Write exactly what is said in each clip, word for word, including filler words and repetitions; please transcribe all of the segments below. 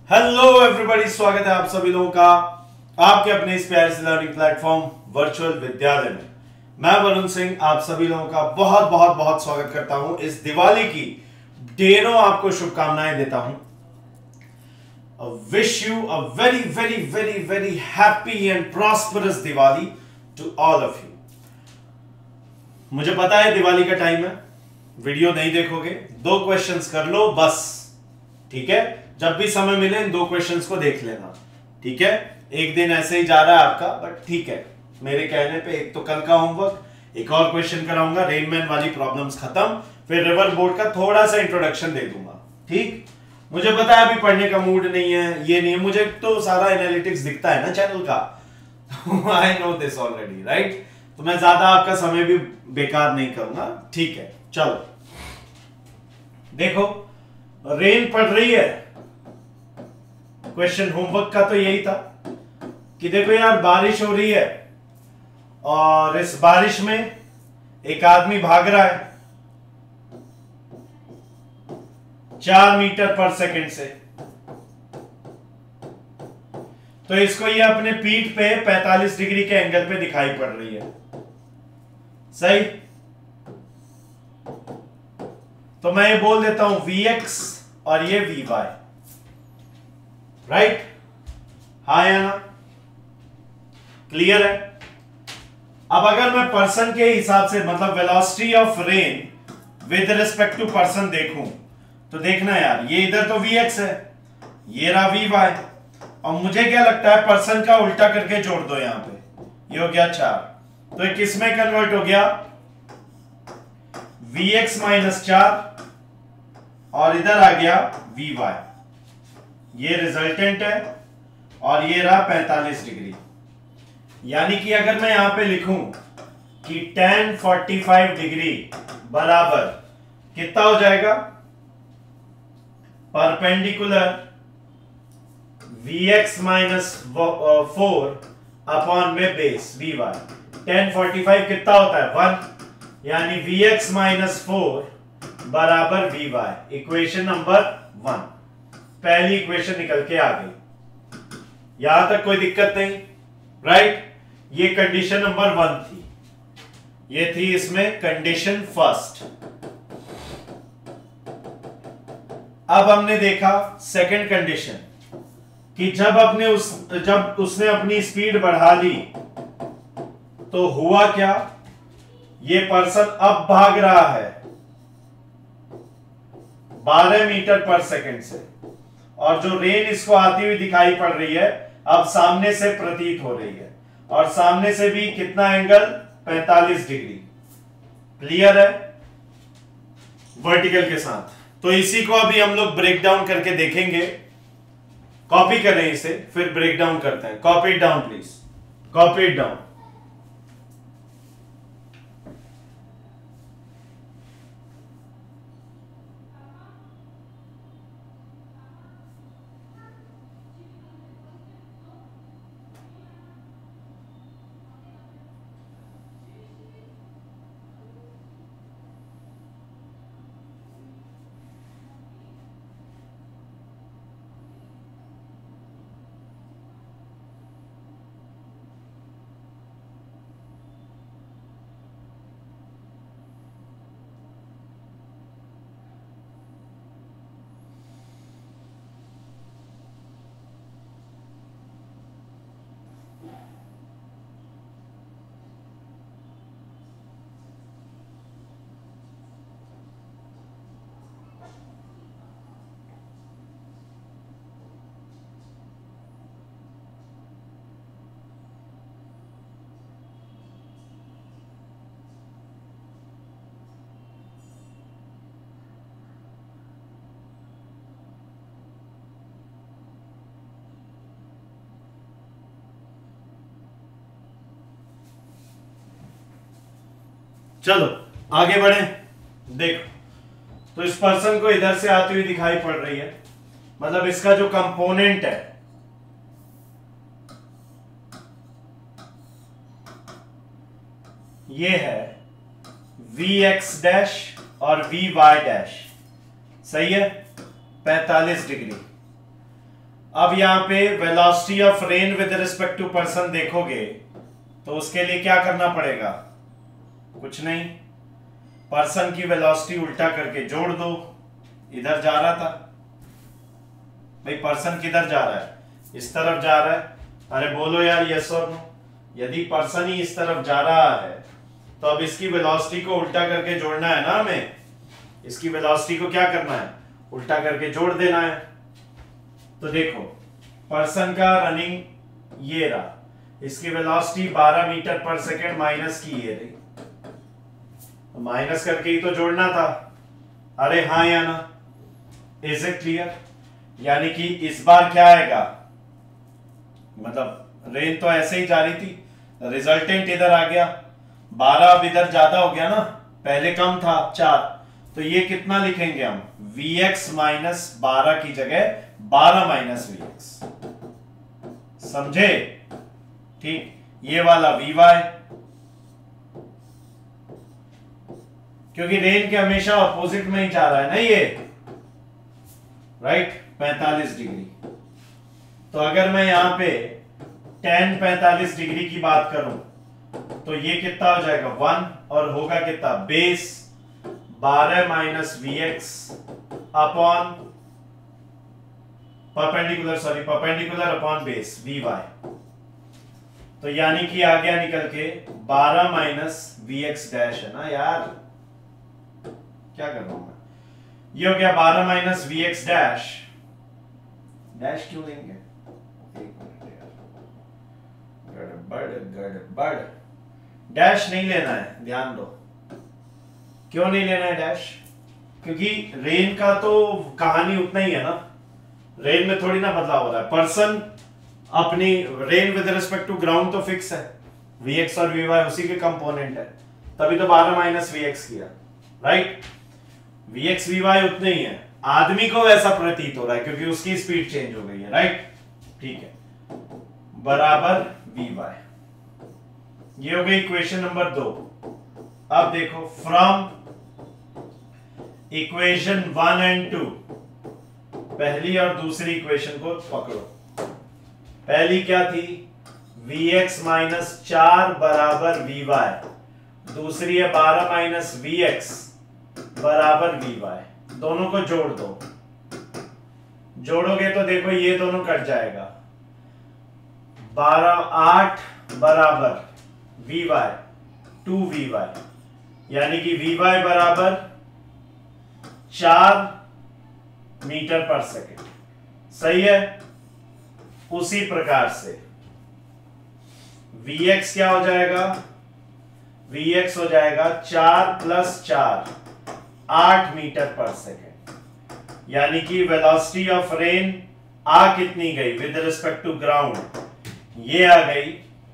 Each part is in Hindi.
हेलो एवरीबॉडी, स्वागत है आप सभी लोगों का आपके अपने इस प्यारे से लर्निंग प्लेटफॉर्म वर्चुअल विद्यालय में। मैं वरुण सिंह आप सभी लोगों का बहुत बहुत बहुत स्वागत करता हूं। इस दिवाली की ढेरों आपको शुभकामनाएं देता हूं। Wish you a very very very very happy and prosperous Diwali to all of you. मुझे पता है दिवाली का टाइम है, वीडियो नहीं देखोगे, दो क्वेश्चंस कर लो बस, ठीक है। जब भी समय मिले इन दो क्वेश्चंस को देख लेना, ठीक है। एक दिन ऐसे ही जा रहा है आपका, बट ठीक है। मेरे कहने पे एक तो कल का होमवर्क, एक और क्वेश्चन कराऊंगा, रेनमैन वाली प्रॉब्लम्स खत्म, फिर रिवर बोर्ड का थोड़ा सा इंट्रोडक्शन दे दूंगा, ठीक। मुझे पता है अभी पढ़ने का मूड नहीं है, ये नहीं है, मुझे तो सारा एनालिटिक्स दिखता है ना चैनल का, I know this already, right. तो मैं ज्यादा आपका समय भी बेकार नहीं करूंगा, ठीक है। चलो देखो, रेन पड़ रही है। क्वेश्चन होमवर्क का तो यही था कि देखो यार, बारिश हो रही है और इस बारिश में एक आदमी भाग रहा है चार मीटर पर सेकंड से। तो इसको ये अपने पीठ पे पैंतालीस डिग्री के एंगल पे दिखाई पड़ रही है, सही। तो मैं ये बोल देता हूं वी एक्स और ये वी वाई, राइट। हाँ या ना, क्लियर है। अब अगर मैं पर्सन के हिसाब से, मतलब velocity of rain with respect to person देखूं, तो देखना यार, ये इधर तो वी एक्स है, ये रहा वी वाई, और मुझे क्या लगता है पर्सन का उल्टा करके जोड़ दो यहां पे, ये हो गया चार, तो ये किस में कन्वर्ट हो गया, वी एक्स माइनस चार, और इधर आ गया वी वाई, ये रिजल्टेंट है, और ये रहा पैंतालीस डिग्री। यानी कि अगर मैं यहां पे लिखूं कि tan पैंतालीस डिग्री बराबर कितना हो जाएगा, perpendicular V X minus four upon में बेस वी वाई। tan पैंतालीस कितना होता है, वन, यानी वी एक्स माइनस फोर बराबर V Y. Equation number one, पहली इक्वेशन निकल के आ गई। यहां तक कोई दिक्कत नहीं, राइट। ये कंडीशन नंबर वन थी, ये थी इसमें कंडीशन फर्स्ट। अब हमने देखा सेकंड कंडीशन कि जब अपने उस जब उसने अपनी स्पीड बढ़ा ली तो हुआ क्या, ये पर्सन अब भाग रहा है बारह मीटर पर सेकंड से, और जो रेन इसको आती हुई दिखाई पड़ रही है अब सामने से प्रतीत हो रही है, और सामने से भी कितना एंगल, पैंतालीस डिग्री। क्लियर है वर्टिकल के साथ। तो इसी को अभी हम लोग ब्रेक डाउन करके देखेंगे। कॉपी करें इसे, फिर ब्रेक डाउन करते हैं। Copy it down please, copy it down. चलो आगे बढ़े। देखो, तो इस पर्सन को इधर से आती हुई दिखाई पड़ रही है, मतलब इसका जो कंपोनेंट है ये है वी एक्स डैश और वी वाई डैश, सही है, पैंतालीस डिग्री। अब यहां पे velocity of rain with respect to person देखोगे तो उसके लिए क्या करना पड़ेगा, कुछ नहीं, पर्सन की वेलोसिटी उल्टा करके जोड़ दो, इधर जा रहा था भाई, पर्सन किधर जा रहा है, इस तरफ जा रहा है, अरे बोलो यार यस और नो। यदि पर्सन ही इस तरफ जा रहा है तो अब इसकी वेलोसिटी को उल्टा करके जोड़ना है ना हमें, इसकी वेलोसिटी को क्या करना है, उल्टा करके जोड़ देना है। तो देखो पर्सन का रनिंग ये रहा, इसकी वेलोसिटी बारह मीटर पर सेकेंड माइनस की ये रही, तो माइनस करके ही तो जोड़ना था, अरे हाँ या ना, इज इट क्लियर। यानी कि इस बार क्या आएगा, मतलब रेन तो ऐसे ही जा रही थी, रिजल्टेंट इधर आ गया, बारह अब इधर ज्यादा हो गया ना, पहले कम था चार, तो ये कितना लिखेंगे हम, Vx माइनस बारह की जगह बारह माइनस वी एक्स, समझे, ठीक। ये वाला Vy, क्योंकि रेन के हमेशा अपोजिट में ही जा रहा है ना ये, राइट, पैंतालीस डिग्री। तो अगर मैं यहां पे टेन पैंतालीस डिग्री की बात करूं तो ये कितना हो जाएगा, वन, और होगा कितना, बेस बारह minus V X upon perpendicular, sorry perpendicular upon base V Y. तो यानी कि आ गया निकल के बारह माइनस वी एक्स डैश, है ना यार, क्या कर रहा हूं मैं, ये हो गया बारह minus V X dash, dash क्यों लेंगे, एक मिनट यार, गड़बड़ गड़बड़, डैश नहीं लेना है, ध्यान दो, क्यों नहीं लेना है डैश, क्योंकि रेन का तो कहानी उतना ही है ना, रेन में थोड़ी ना बदलाव हो रहा है, पर्सन अपनी rain with respect to ground तो फिक्स है, Vx और Vy उसी के कंपोनेंट है, तभी तो बारह माइनस वी एक्स किया, राइट। Vx Vy उतने ही है, आदमी को वैसा प्रतीत हो रहा है क्योंकि उसकी स्पीड चेंज हो गई है, राइट, ठीक है, बराबर Vy। ये हो गई इक्वेशन नंबर दो। अब देखो from equation one and two, पहली और दूसरी इक्वेशन को पकड़ो। पहली क्या थी, Vx माइनस चार बराबर Vy, दूसरी है बारह माइनस Vx बराबर Vy, दोनों को जोड़ दो, जोड़ोगे तो देखो ये दोनों कट जाएगा, बारह आठ बराबर Vy टू Vy, यानी कि Vy बराबर चार मीटर पर सेकेंड, सही है। उसी प्रकार से Vx क्या हो जाएगा, Vx हो जाएगा चार प्लस चार, आठ मीटर पर सेकेंड, यानी कि वेलोसिटी ऑफ रेन आ कितनी गई विद रिस्पेक्ट टू ग्राउंड, ये आ गई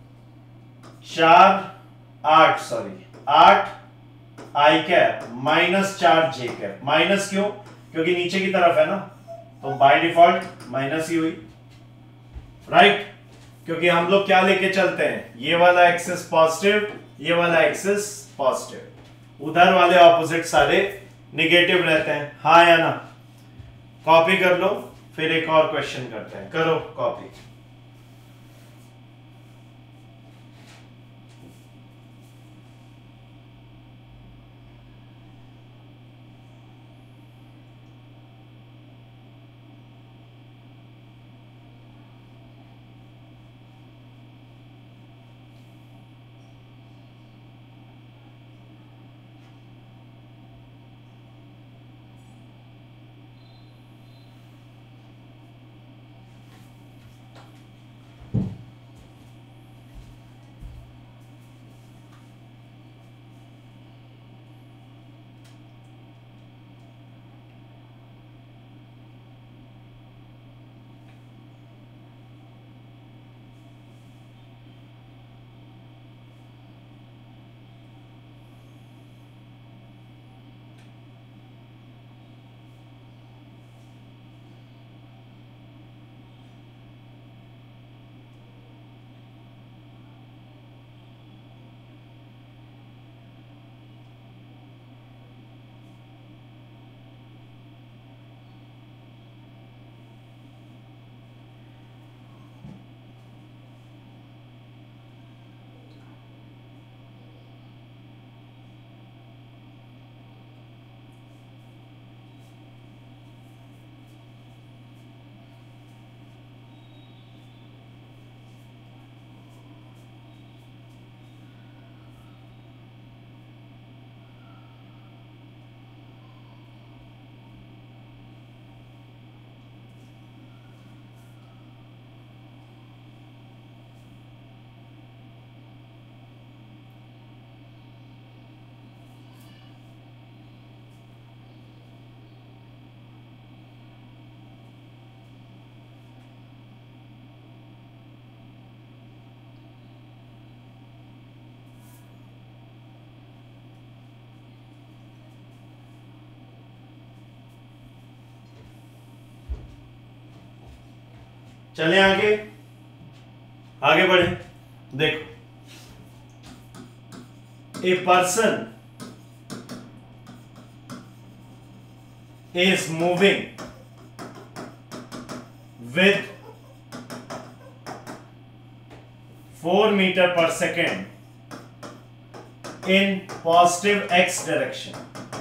चार आठ, सॉरी आठ आई कैप माइनस चार जे कैप, माइनस क्यों, क्योंकि नीचे की तरफ है ना, तो बाय डिफॉल्ट माइनस ही हुई, राइट, क्योंकि हम लोग क्या लेके चलते हैं, ये वाला एक्सिस पॉजिटिव, ये वाला एक्सिस पॉजिटिव, उधर वाले ऑपोजिट सारे निगेटिव रहते हैं, हाँ या ना। कॉपी कर लो, फिर एक और क्वेश्चन करते हैं, करो कॉपी। चले आगे आगे बढ़े। देखो, a person is moving with four meter per second in positive x direction,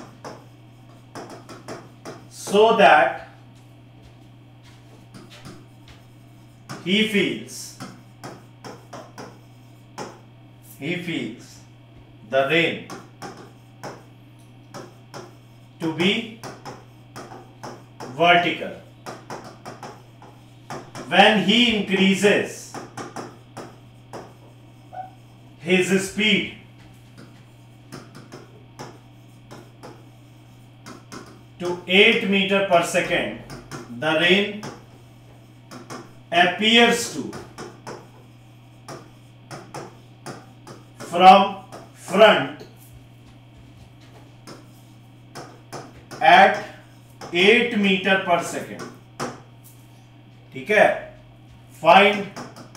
so that he feels he feels the rain to be vertical. When he increases his speed to eight meter per second, the rain appears to from front at eight metre पर सेकेंड। ठीक है, find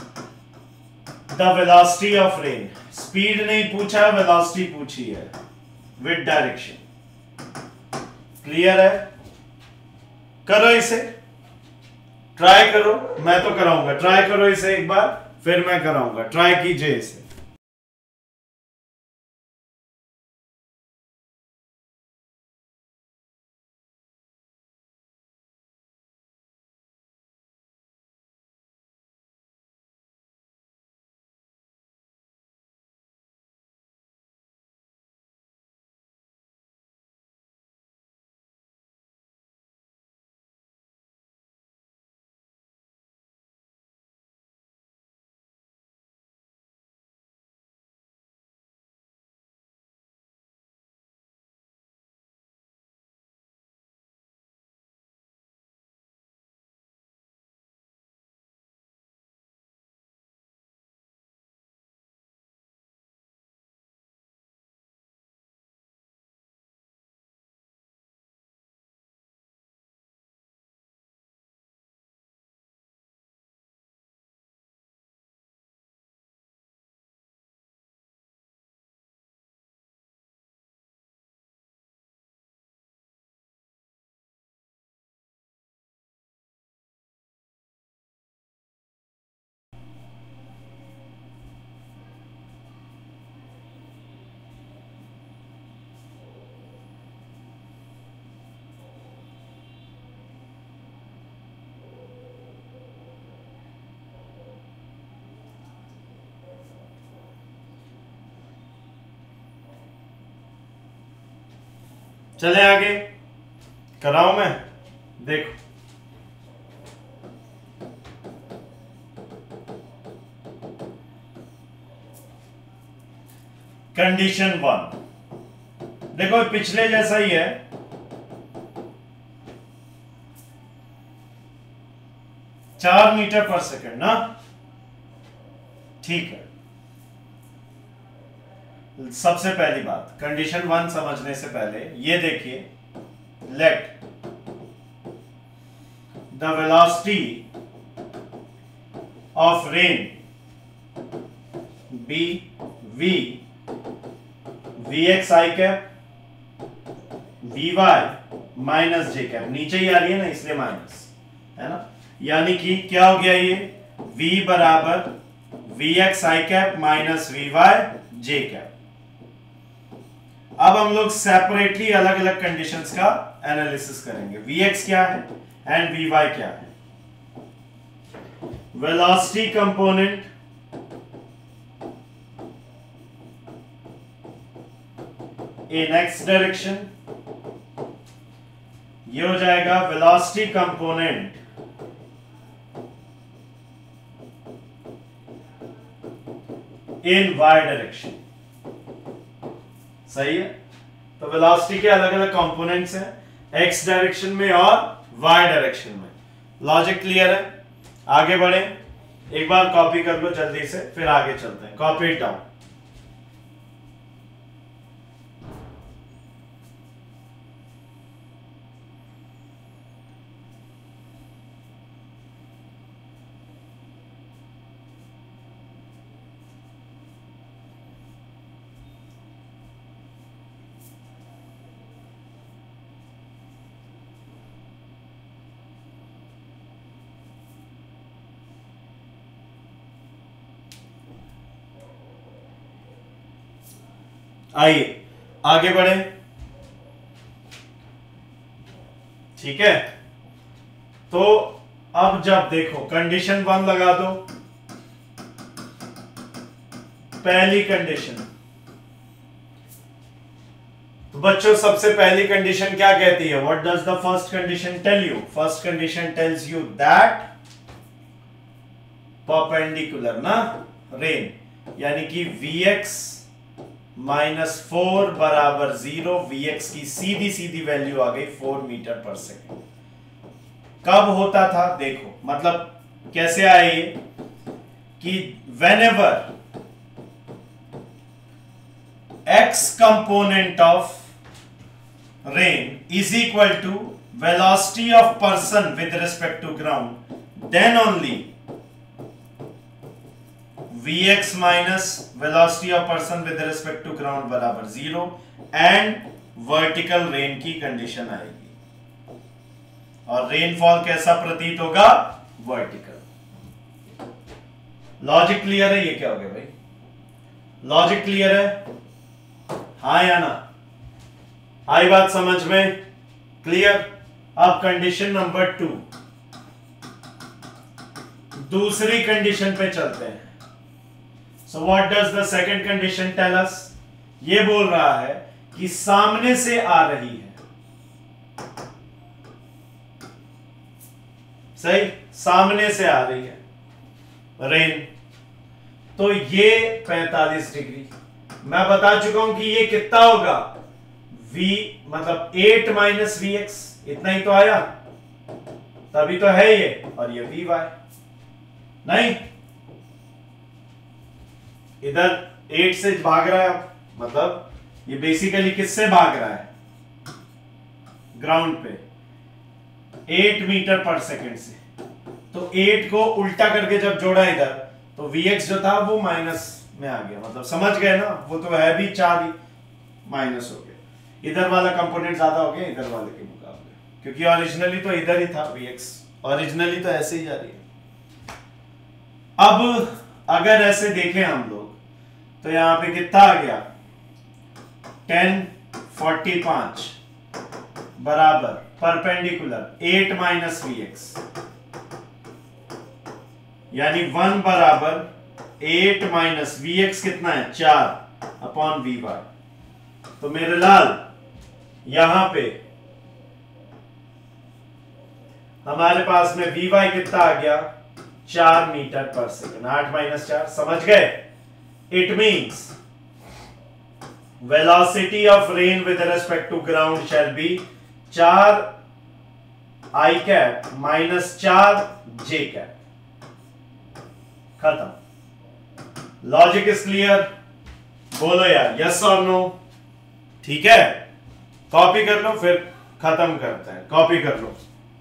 the velocity of rain. Speed नहीं पूछा, वेलोसिटी पूछी है विद डायरेक्शन। क्लियर है? करो इसे, ट्राई करो। मैं तो कराऊंगा, ट्राई करो इसे एक बार, फिर मैं कराऊंगा। ट्राई कीजिए इसे। चले आगे, कराऊं मैं? देखो, कंडीशन वन, देखो पिछले जैसा ही है। चार मीटर पर सेकंड ना, ठीक है। सबसे पहली बात, कंडीशन वन समझने से पहले ये देखिए, let the velocity of rain be V V X I cap V Y minus J cap. नीचे ही आ रही है ना, इसलिए माइनस है ना। यानी कि क्या हो गया ये, v बराबर V X I cap minus V Y J cap. अब हम लोग सेपरेटली अलग अलग कंडीशंस का एनालिसिस करेंगे। Vx क्या है एंड Vy क्या है। Velocity component in x direction, ये हो जाएगा velocity component in y direction. सही है? तो वेलोसिटी के अलग अलग कंपोनेंट्स हैं, x डायरेक्शन में और y डायरेक्शन में। लॉजिक क्लियर है? आगे बढ़े, एक बार कॉपी कर लो जल्दी से, फिर आगे चलते हैं। Copy it down. आइए आगे बढ़े, ठीक है। तो अब जब देखो कंडीशन वन लगा दो, पहली कंडीशन, तो बच्चों सबसे पहली कंडीशन क्या कहती है? What does the first condition tell you? First condition tells you that perpendicular ना रेन, यानी कि Vx माइनस फोर बराबर जीरो। Vx की सीधी सीधी वैल्यू आ गई फोर मीटर पर सेकेंड। कब होता था देखो, मतलब कैसे आए ये कि whenever x component of rain is equal to velocity of person with respect to ground, then only Vx minus velocity of person with respect to ground बराबर जीरो एंड वर्टिकल रेन की कंडीशन आएगी। और रेनफॉल कैसा प्रतीत होगा? वर्टिकल। लॉजिक क्लियर है? ये क्या हो गया भाई? लॉजिक क्लियर है? हाँ या ना? आई बात समझ में? क्लियर। अब कंडीशन नंबर टू, दूसरी कंडीशन पे चलते हैं। So what does the second condition tell us? ये बोल रहा है कि सामने से आ रही है, सही, सामने से आ रही है रेन, तो ये पैंतालीस डिग्री। मैं बता चुका हूं कि ये कितना होगा? V मतलब एट माइनस वी एक्स, इतना ही तो आया, तभी तो है ये। और ये वी वाई नहीं, इधर एट से भाग रहा है, मतलब ये बेसिकली किससे भाग रहा है? ग्राउंड पे एट मीटर पर सेकेंड से। तो एट को उल्टा करके जब जोड़ा इधर, तो Vx जो था वो माइनस में आ गया, मतलब समझ गए ना? वो तो है भी चार ही, माइनस हो गया। इधर वाला कंपोनेंट ज्यादा हो गया इधर वाले के मुकाबले, क्योंकि ओरिजिनली तो इधर ही था Vx, ओरिजिनली तो ऐसे ही जा रही है। अब अगर ऐसे देखें हम लोग, तो यहां पे कितना आ गया? टेन फोर्टी पांच बराबर perpendicular eight minus V X, यानी वन बराबर एट माइनस वी एक्स कितना है? चार अपॉन वी वाई। तो मेरे लाल यहां पे हमारे पास में वी वाई कितना आ गया? चार मीटर पर सेकेंड। आठ माइनस चार, समझ गए? It means velocity of rain with respect to ground shall be चार i cap minus चार j cap। खत्म। Logic is clear? बोलो यार यस और नो। ठीक है, कॉपी कर लो फिर खत्म करते हैं। कॉपी कर लो।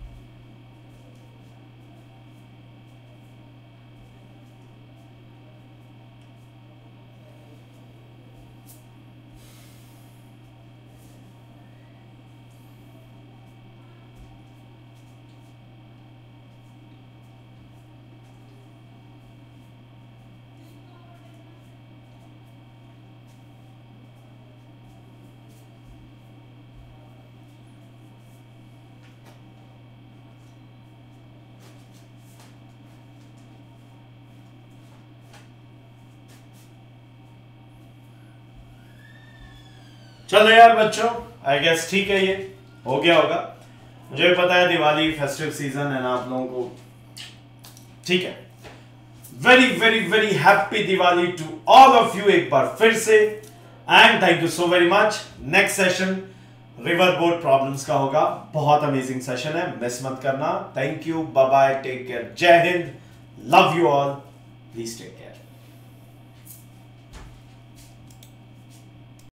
चलो यार बच्चों, आई गेस ठीक है, ये हो गया होगा। मुझे पता है दिवाली फेस्टिव सीजन है ना आप लोगों को, ठीक है। Very very very happy Diwali to all of you एक बार फिर से, and thank you so very much. Next session river board problems का होगा, बहुत अमेजिंग सेशन है, मिस मत करना। Thank you, bye bye, take care, Jai Hind, love you all, please take care.